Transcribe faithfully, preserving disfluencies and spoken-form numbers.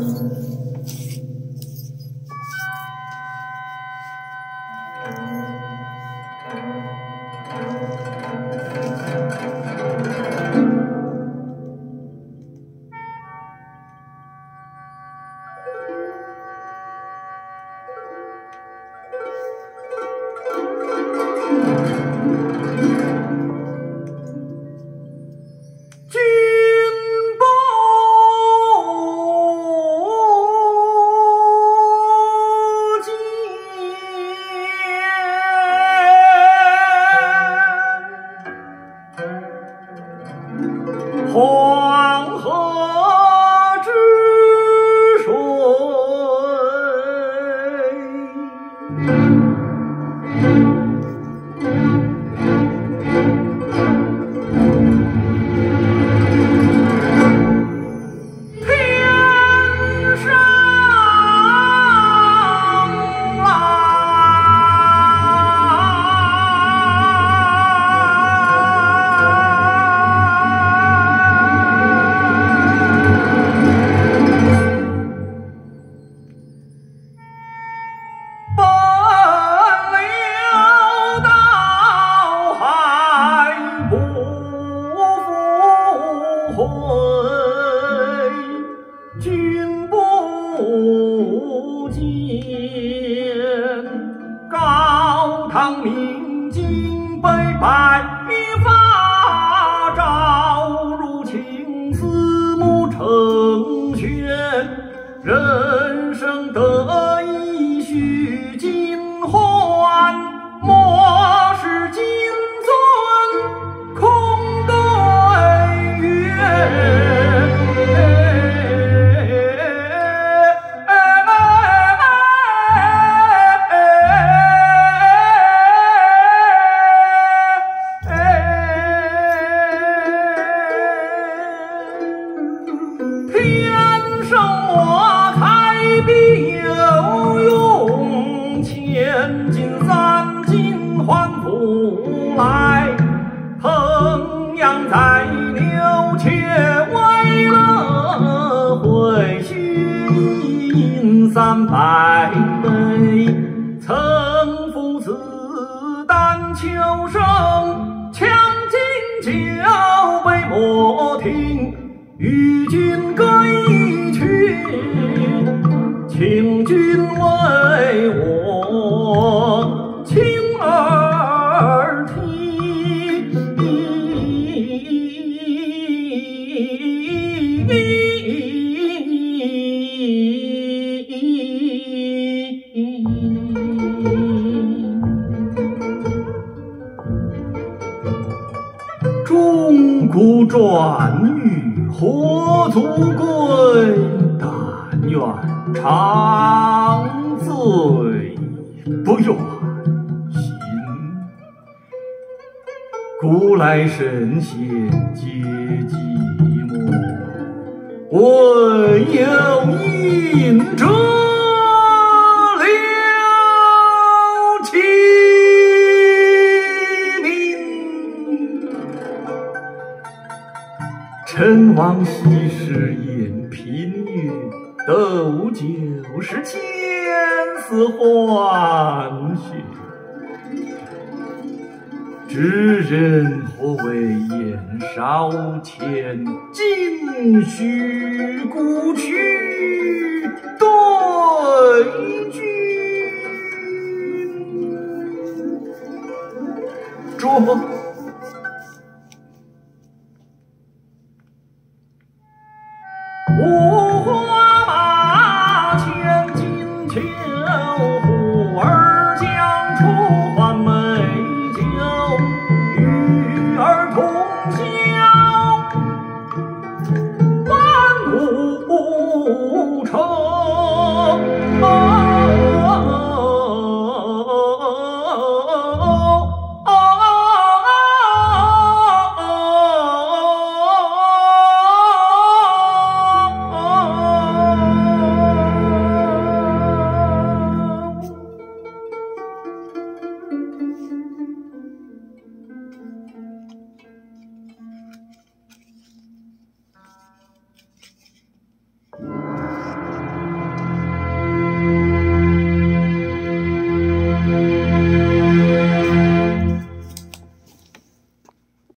黄河之水，天上君不见，高堂明镜悲白发，朝如青丝暮成轩。人生得意须尽欢，莫使金樽空对月。天生我材必有用，千金散尽还复来。衡阳宰牛且为乐，会须饮三百杯。曾负子丹求生，将进酒杯莫停。与君歌一曲，请君为我倾耳听。钟鼓馔玉何足贵，但愿长醉不愿醒。古来神仙皆寂寞，唯有饮者留其名。陈王昔时宴平乐，斗酒是千丝欢谑。知人何为言少钱，径须故去对君。着五花马，千金裘，呼儿将出换美酒，与儿同销万古愁。